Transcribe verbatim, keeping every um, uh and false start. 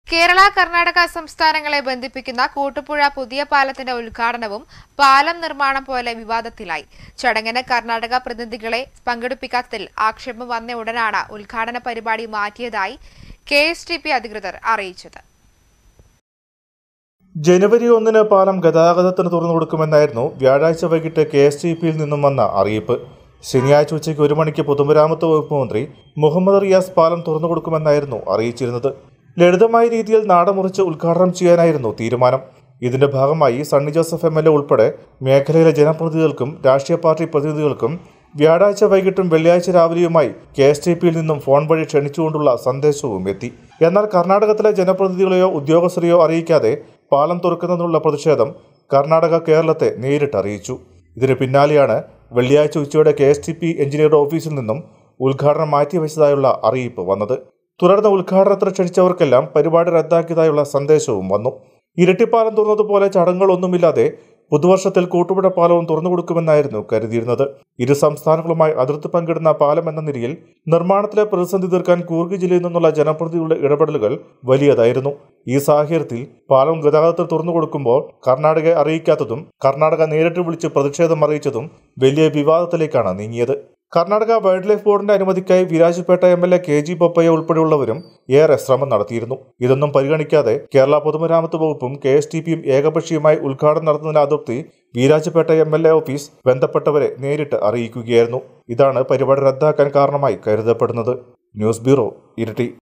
കേരള കർണാടക സംസ്ഥാനങ്ങളെ ബന്ധിപ്പിക്കുന്ന കൂട്ടുപുഴ പുതിയ പാലത്തിന്റെ ഉദ്ഘാടനവും പാലം നിർമ്മാണം പോലെ വിവാദത്തിലായി. ചടങ്ങിന് കർണാടക പ്രതിനിധികളെ പങ്കെടുപ്പിക്കാത്തതിൽ ആക്ഷേപം വന്ന ഉടനാണ് ഉദ്ഘാടന പരിപാടി മാറ്റിയതായി കെ എസ് ടി പി അധികൃതർ അറിയിച്ചത്. ജനുവരി ഒന്നിന് പാലം ഗതാഗതത്തിന് തുറന്നുകൊടുക്കുമെന്നായിരുന്നു വ്യാഴാഴ്ച വൈകിട്ട് കെ എസ് ടി പിയിൽ നിന്നും വന്ന അറിയിപ്പ്. ശനിയാഴ്ച ഉച്ചയ്ക്ക് ഒരു മണിക്ക് പൊതുമരാമത്ത് വകുപ്പ് മന്ത്രി മുഹമ്മദ് റിയാസ് പാലം തുറന്നുകൊടുക്കുമെന്നായിരുന്നു അറിയിച്ചിരുന്നത്. ലളിതമായ രീതിയിൽ നാടമുറിച്ച് ഉദ്ഘാടനം ചെയ്യാനായിരുന്നു തീരുമാനം. ഇതിന്റെ ഭാഗമായി Sunny Joseph M L A ഉൾപ്പെടെ മേഖലയിലെ ജനപ്രതിനിധികൾക്കും രാഷ്ട്രീയ പാർട്ടി പ്രതിനിധികൾക്കും വ്യാഴാഴ്ച വൈകിട്ടും വെള്ളിയാഴ്ച രാവിലെയുമായി കെ എസ് ടി പിയിൽ നിന്നും ഫോൺ വഴി ക്ഷണിച്ചുകൊണ്ടുള്ള സന്ദേശവും എത്തി. എന്നാൽ കർണാടകത്തിലെ ജനപ്രതിനിധികളെയോ ഉദ്യോഗസ്ഥരെയോ അറിയിക്കാതെ പാലം തുറക്കുന്നതിനുള്ള പ്രതിഷേധം കർണാടക കേരളത്തെ നേരിട്ട് അറിയിച്ചു. ഇതിന് പിന്നാലെയാണ് വെള്ളിയാഴ്ച ഉച്ചയോടെ കെ എസ് ടി പി എഞ്ചിനീയറുടെ ഓഫീസിൽ നിന്നും ഉദ്ഘാടനം മാറ്റിവെച്ചതായുള്ള അറിയിപ്പ് വന്നത്. തുടർന്ന് ഉദ്ഘാടനത്തിന് ക്ഷണിച്ചവർക്കെല്ലാം പരിപാടി റദ്ദാക്കിയതായുള്ള സന്ദേശവും വന്നു. ഇരട്ടിപ്പാലം തുറന്നതുപോലെ ചടങ്ങുകളൊന്നുമില്ലാതെ പുതുവർഷത്തിൽ കൂട്ടുപുഴ പാലവും തുറന്നുകൊടുക്കുമെന്നായിരുന്നു കരുതിയിരുന്നത്. ഇരു സംസ്ഥാനങ്ങളുമായി അതിർത്തി പങ്കിടുന്ന പാലം എന്ന നിലയിൽ നിർമ്മാണത്തിലെ പ്രതിസന്ധി തീർക്കാൻ കൂർഗ് ജില്ലയിൽ നിന്നുള്ള ജനപ്രതിനിധികളുടെ ഇടപെടലുകൾ വലിയതായിരുന്നു. ഈ സാഹചര്യത്തിൽ പാലം ഗതാഗതത്തിൽ തുറന്നുകൊടുക്കുമ്പോൾ കർണാടകയെ അറിയിക്കാത്തതും കർണാടക നേരിട്ട് വിളിച്ച് പ്രതിഷേധം അറിയിച്ചതും വലിയ വിവാദത്തിലേക്കാണ് നീങ്ങിയത്. കർണാടക വൈൽഡ് ലൈഫ് ബോർഡിന്റെ അനുമതിക്കായി Virajpet M L A K G Bopaiah ഉൾപ്പെടെയുള്ളവരും ഏറെ ശ്രമം നടത്തിയിരുന്നു. ഇതൊന്നും പരിഗണിക്കാതെ കേരള പൊതുമരാമത്ത് വകുപ്പും കെ എസ് ടി പിയും ഏകപക്ഷീയമായി ഉദ്ഘാടനം നടത്തുന്നതിനെ അതിർത്തി Virajpet M L A office ബന്ധപ്പെട്ടവരെ നേരിട്ട് അറിയിക്കുകയായിരുന്നു. ഇതാണ് പരിപാടി റദ്ദാക്കാൻ കാരണമായി കരുതപ്പെടുന്നത്. News bureau, Iritty.